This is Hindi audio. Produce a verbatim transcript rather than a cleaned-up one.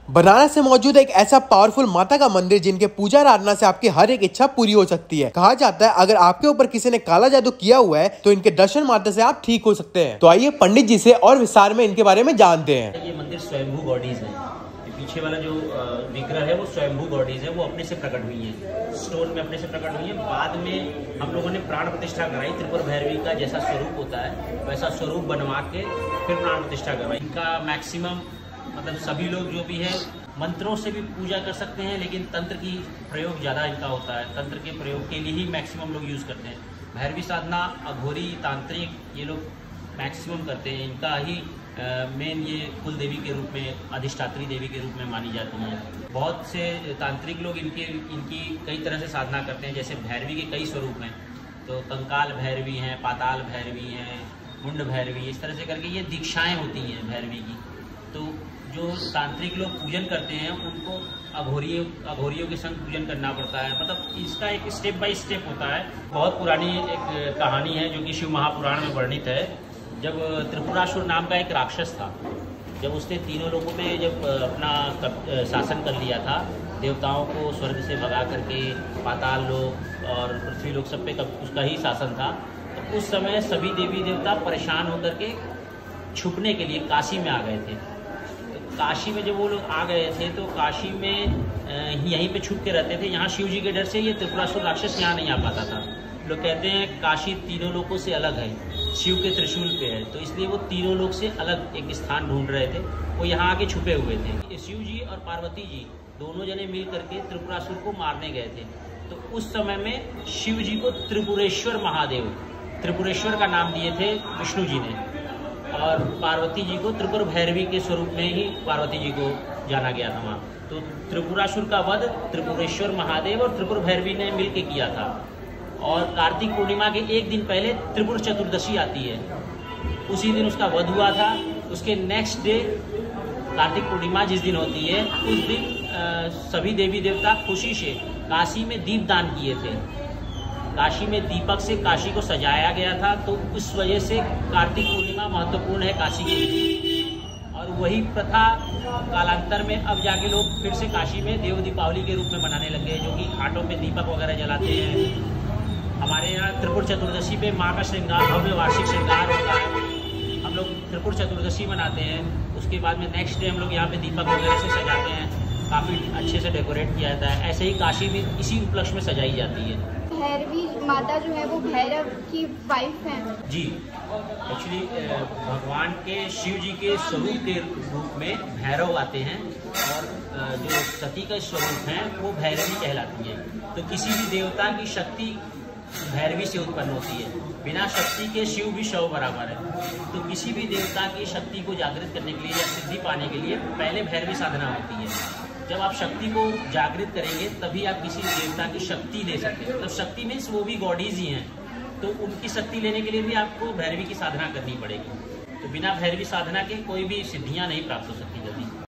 बनारस में मौजूद एक ऐसा पावरफुल माता का मंदिर जिनके पूजा आराधना से आपकी हर एक इच्छा पूरी हो सकती है। कहा जाता है अगर आपके ऊपर किसी ने काला जादू किया हुआ है तो इनके दर्शन मात्र से आप ठीक हो सकते हैं। तो आइए पंडित जी से और विस्तार में इनके बारे में जानते हैं। ये मंदिर स्वयंभू गॉडीज है। पीछे वाला जो विग्रह है वो स्वयंभू गॉडीज है, वो अपने से प्रकट हुई है, स्टोन में अपने से प्रकट हुई है। बाद में हम लोगों ने प्राण प्रतिष्ठा कराई। त्रिपुर भैरवी का जैसा स्वरूप होता है वैसा स्वरूप बनवा के फिर प्राण प्रतिष्ठा करवाई। इनका मैक्सिमम मतलब सभी लोग जो भी है मंत्रों से भी पूजा कर सकते हैं, लेकिन तंत्र की प्रयोग ज़्यादा इनका होता है। तंत्र के प्रयोग के लिए ही मैक्सिमम लोग यूज़ करते हैं। भैरवी साधना, अघोरी, तांत्रिक ये लोग मैक्सिमम करते हैं। इनका ही मेन ये कुल देवी के रूप में, अधिष्ठात्री देवी के रूप में मानी जाती हैं। बहुत से तांत्रिक लोग इनके इनकी कई तरह से साधना करते हैं। जैसे भैरवी के कई स्वरूप हैं, तो कंकाल भैरवी हैं, पाताल भैरवी हैं, मुंड भैरवी, इस तरह से करके ये दीक्षाएं होती हैं भैरवी की। तो जो तांत्रिक लोग पूजन करते हैं उनको अघोरियों अघोरियों के संग पूजन करना पड़ता है। मतलब इसका एक स्टेप बाय स्टेप होता है। बहुत पुरानी एक कहानी है जो कि शिव महापुराण में वर्णित है। जब त्रिपुरासुर नाम का एक राक्षस था, जब उसने तीनों लोगों पे जब अपना शासन कर लिया था, देवताओं को स्वर्ग से भगा करके पाताल लोक और पृथ्वी लोक सब पे उसका ही शासन था, तो उस समय सभी देवी देवता परेशान होकर के छुपने के लिए काशी में आ गए थे। तो काशी में जब वो लोग आ गए थे तो काशी में यहीं पे छुप के रहते थे। यहाँ शिव जी के डर से ये त्रिपुरासुर राक्षस यहाँ नहीं आ पाता था। लोग कहते हैं काशी तीनों लोगों से अलग है, शिव के त्रिशूल पे है, तो इसलिए वो तीनों लोग से अलग एक स्थान ढूंढ रहे थे। वो यहाँ आके छुपे हुए थे। शिव जी और पार्वती जी दोनों जने मिल करके त्रिपुरासुर को मारने गए थे। तो उस समय में शिव जी को त्रिपुरेश्वर महादेव, त्रिपुरेश्वर का नाम दिए थे विष्णु जी ने, और पार्वती जी को त्रिपुर भैरवी के स्वरूप में ही पार्वती जी को जाना गया था वहाँ। तो त्रिपुरासुर का वध त्रिपुरेश्वर महादेव और त्रिपुर भैरवी ने मिलके किया था। और कार्तिक पूर्णिमा के एक दिन पहले त्रिपुर चतुर्दशी आती है, उसी दिन उसका वध हुआ था। उसके नेक्स्ट डे कार्तिक पूर्णिमा जिस दिन होती है उस दिन आ, सभी देवी देवता खुशी से काशी में दीप दान किए थे। काशी में दीपक से काशी को सजाया गया था, तो उस वजह से कार्तिक पूर्णिमा महत्वपूर्ण है काशी के लिए। और वही प्रथा कालांतर में अब जाके लोग फिर से काशी में देव दीपावली के रूप में मनाने लगे हैं, जो कि घाटों पे दीपक वगैरह जलाते हैं। हमारे यहाँ त्रिपुर चतुर्दशी पे माँ का श्रृंगार, भव्य वार्षिक श्रृंगार होता है। हम लोग त्रिपुर चतुर्दशी मनाते हैं, उसके बाद में नेक्स्ट डे हम लोग यहाँ पे दीपक वगैरह से सजाते हैं, काफ़ी अच्छे से डेकोरेट किया जाता है। ऐसे ही काशी भी इसी उपलक्ष्य में सजाई जाती है। भैरवी माता जो है वो भैरव की वाइफ है जी। एक्चुअली भगवान के शिव जी के स्वरूप के रूप में भैरव आते हैं, और जो सती का स्वरूप है वो भैरवी कहलाती है। तो किसी भी देवता की शक्ति भैरवी से उत्पन्न होती है। बिना शक्ति के शिव भी शव बराबर है। तो किसी भी देवता की शक्ति को जागृत करने के लिए या सिद्धि पाने के लिए पहले भैरवी साधना होती है। जब आप शक्ति को जागृत करेंगे तभी आप किसी देवता की शक्ति ले सकते हैं। मतलब शक्ति मीन्स वो भी गॉडीज ही हैं, तो उनकी शक्ति लेने के लिए भी आपको भैरवी की साधना करनी पड़ेगी। तो बिना भैरवी साधना के कोई भी सिद्धियां नहीं प्राप्त हो सकती जल्दी।